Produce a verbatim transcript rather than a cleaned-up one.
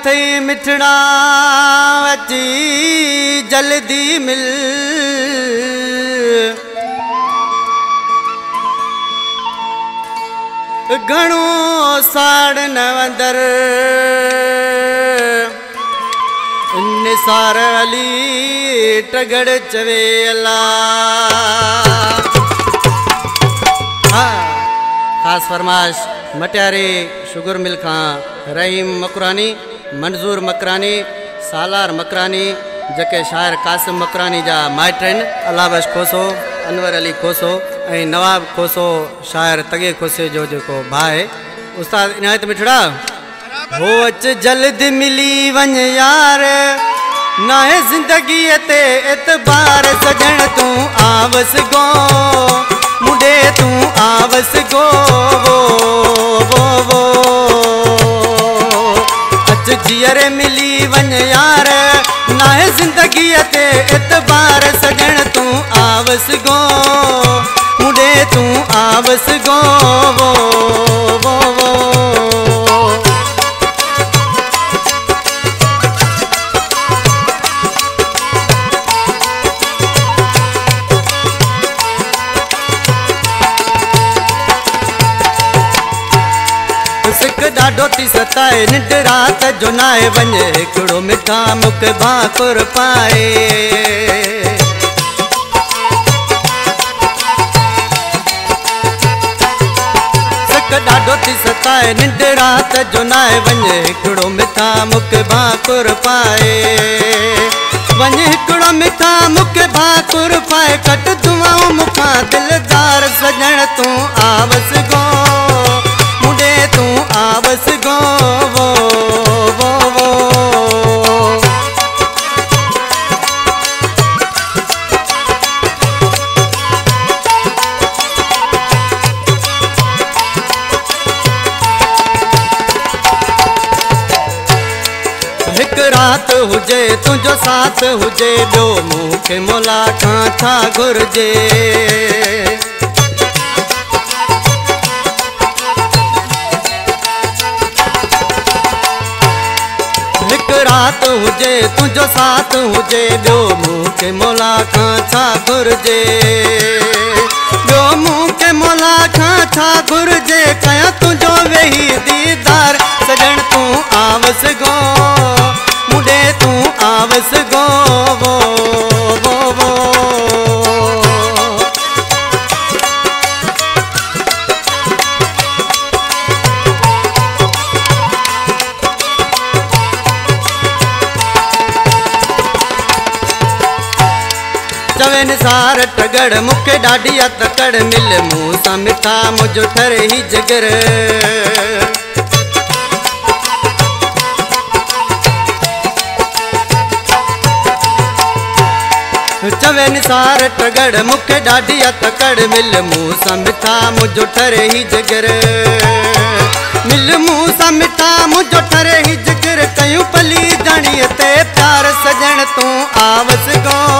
थई मिठड़ा अची जल्दी मिल घणो साड़ नवंदर निसार अली टगड़ चवे अल्लाह। हाँ खास फरमाश मटियारे शुगर मिल खां रहीम मकरानी, मंजूर मकरानी, सालार मकरानी, जके शायर कासिम मकरानी जा माइट आहिनि। अलाबश खोसो, अनवर अली खोसो ऐं नवाब खोसो शायर तगे खोसे जो जेको भाउ आहे। उस्ताद इनायत मिठड़ा हो अच जल्द मिली वन यार नाहे जिंदगी ते एतबार सजण तू आवस गो मुंडे तू आवस गो वो वो वो अच जियर मिली वन यार नाहे जिंदगी ते एतबार सजण तू आवस गो मुंडे तू आवस गो वो वो वो सिक ॾाढो थी सताए निंड रात जो नाए वञे हिकिड़ो मिठा मुख भाकुर पाए। सिक ॾाढो थी सताए निंड रात जो नाए वञे हिकिड़ो मिठा मुख भाकुर पाए। वञे हिकिड़ो मिठा मुख भाकुर पाए कट दुआऊं मुखां दिलदार सजण तूं आवस गो मुंडे तू आवस गो वो वो वो हिक रात हुजे तुझो साथ हुजे ॿियो मूंखे मोला खां छा घुर्जे। रात हुजे तुझो साथ हुजे ॿियो मूंखे मोला खां छा घुर्जे। ॿियो मूंखे मोला खां छा घुर्जे कयां तुंहिंजो वेही दीदार सजण तूं आवस गो मुंडे तूं आवस गो वो वो वो चवे निसार टगड़ मुखे ॾाढी तकड़ मिल मूं सां मिठा मुंहिंजो ठरे ही जिगर। चवे निसार टगड़ मुखे ॾाढी तकड़ मिल मूं सां मिठा मुंहिंजो ठरे ही जिगर। मिल मूं सां मिठा मुंहिंजो ठरे ही जिगर कयूं पली जाणीअ ते प्यार सजण तूं आवस गो